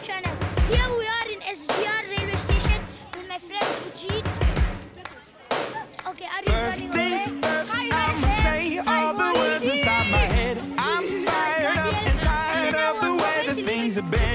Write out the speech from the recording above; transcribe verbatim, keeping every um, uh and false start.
channel. Here we are in S G R railway station with my friend Ujit. Okay, are you First running things away? first, Hi, I'ma hi, say all the words inside my head. I'm fired up and tired of the way that things have been.